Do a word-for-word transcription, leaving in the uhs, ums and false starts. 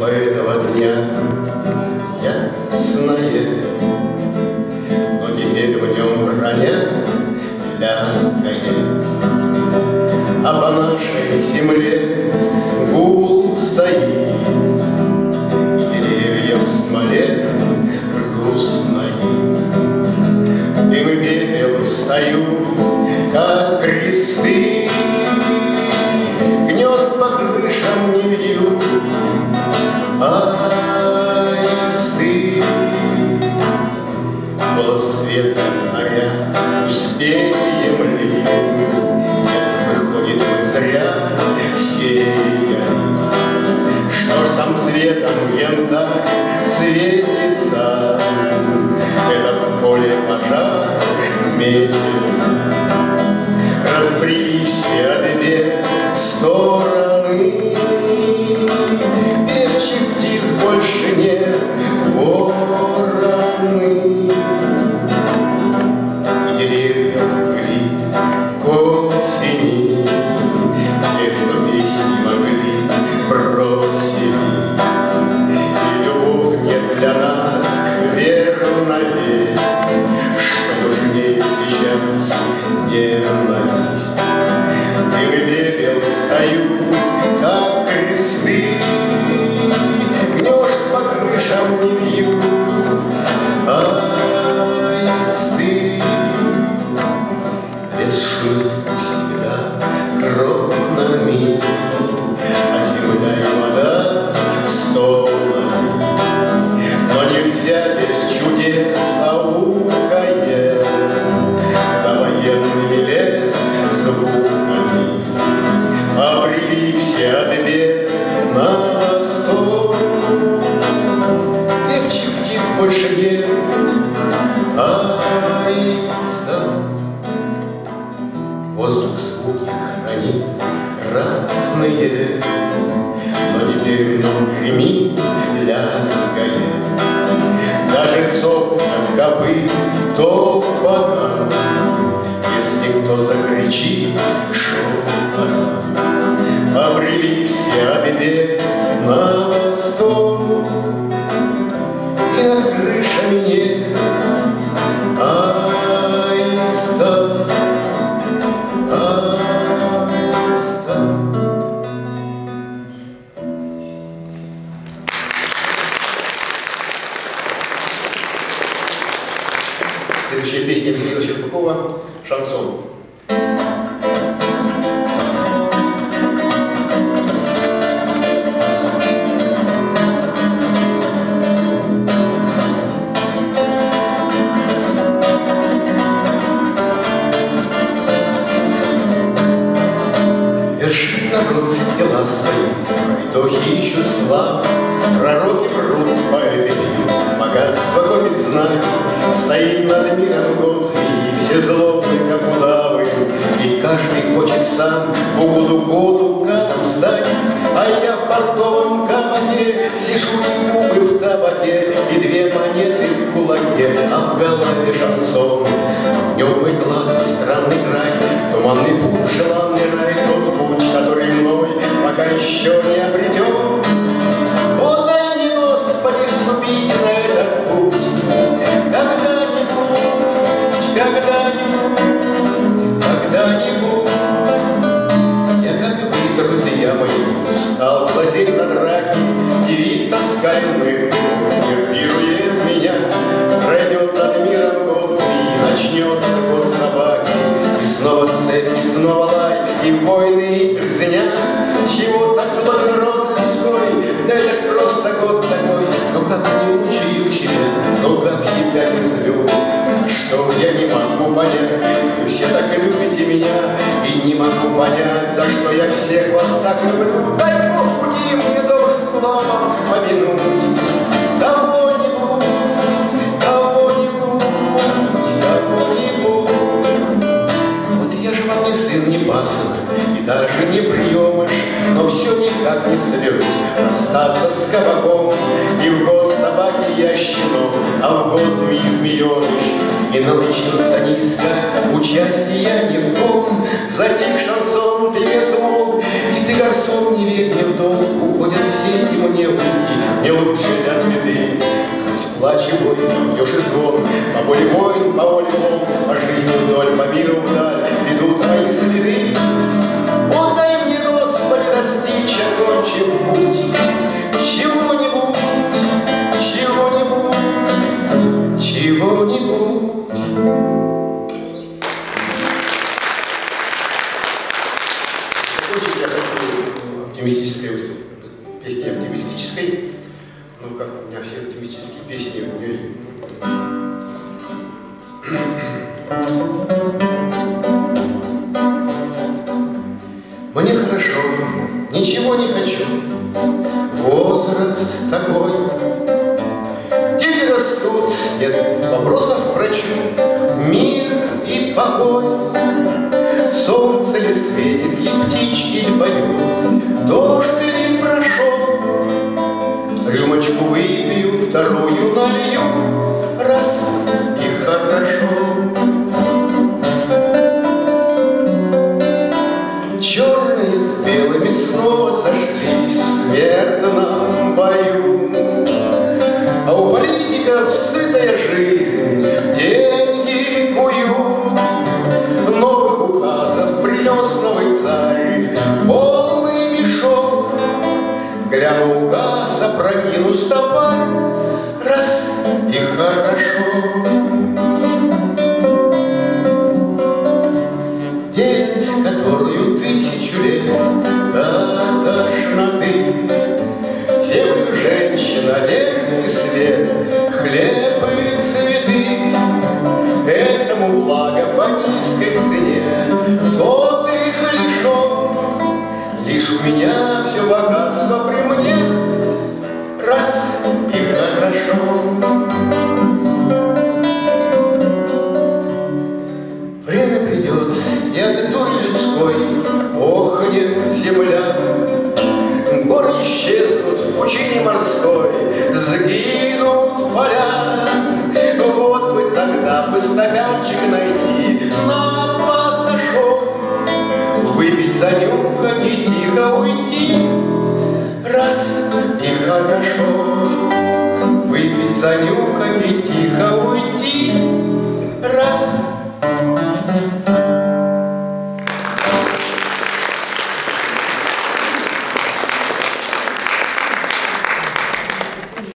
Чувство этого дня ясное, но теперь в нем броня лязгает, а по нашей земле гул стоит, и деревья в смоле грустной. Дым и пепел встают, как кресты, гнезд по крышам не вьют аисты. Голос света горя, успеем ли? Нет, выходит, мы зря сеяли. Что ж там светом янтарь светится? Это в поле пожар мечется. Разбрелись все от бед в стороны, певчих птиц больше нет, вороны. И деревья в пыли к осени, те, что песни могли, бросили. И любовь нет для нас верна ведь, что нужнее сейчас ненависть. Дым и пепел встают, как кресты, гнезд по крышам не вьют аисты. Лес шумит всегда кровными, а земля и вода стонами. Но нельзя без чудес аукая, да военными лес звуками. Обрели все ответ на восток, певчих птиц больше нет, аистов. Воздух звуки хранит разные, но теперь в нем гремит, лязгает. Даже цокнет копыт топота, если кто закричит шепотом. Обрели все ответ на восток, и над крышами нет аистов, аистов. Следующая песня Михаила Щербакова «Шансон». Вершит народ дела свои, пройдохи ищут славу, пророки врут, поэты пьют, богатство копит знать. Стоит над миром год змеи, все злобны, как удавы, и каждый хочет сам в угоду году гадом стать. А я в портовом кабаке сижу и губы в табаке, и две монеты в кулаке, а в голове шансон. В нем мой гладкий странный край, туманный путь, желанный рай, тот путь, который мной пока еще не обретен. О, дай мне, Господи, ступить на этот путь когда-нибудь, когда-нибудь, когда-нибудь. Я, как вы, друзья мои, устал глазеть на драки, и вид тоскальных нервирует меня. Пройдет над миром год змеи, начнется год собаки, и снова цепь, и снова лай, и войны, и грызня. Чего так злой народ людской, да это ж просто год такой. Но как не мучаю себя, но как себя не злю, что я не могу понять. Вы все так любите меня, и не могу понять, за что я всех вас так люблю. Дай Бог пути мне добрым словом помянуть кого-нибудь, кого-нибудь, кого-нибудь. Вот я же вам не сын, не пасынок, и даже не приемыш, но все никак не соберусь расстаться с кабаком. И в год собаки я щенок, а в год змеи змееныш. И научился не искать участия ни в ком. Затих шансон, певец умолк, и ты, гарсон, не верь мне в долг. Уходят все, и мне уйти плач и бой, идешь и звон, по воле войн, по воле волн, по жизни вдоль, по миру вдаль ведут твои следы. О, дай мне, Господи, достичь, окончив путь, чего-нибудь, чего-нибудь, чего-нибудь. Очень я хочу оптимистической выступить, песни оптимистической. Ну, как у меня все оптимистические песни, у меня... Мне хорошо, ничего не хочу, возраст такой. Дети растут, нет вопросов к врачу, мир и покой. Солнце ли светит, ли птички ли поют, дождь ли прошел. Рюмочку выпью, вторую налью, раз и хорошо. Черные с белыми снова сошлись в смертном бою. А у политиков сытая жизнь, деньги куют. Новых указов принес новый царь, полный мешок. Гляну указ, опрокину стопарь, раз и хорошо. Делят которую тысячу лет до тошноты. Землю женщин, одежду и свет, хлеб и цветы. Этому благо по низкой цене, тот их лишен. Лишь у меня все богатство при мне, раз и хорошо. Время придет, и от дури людской охнет земля. Горы исчезнут в пучине морской, сгинут поля. Вот бы тогда бы стаканчик найти, на пасашок, выпить, занюхать и тихо уйти, раз и хорошо. Выпить, занюхать и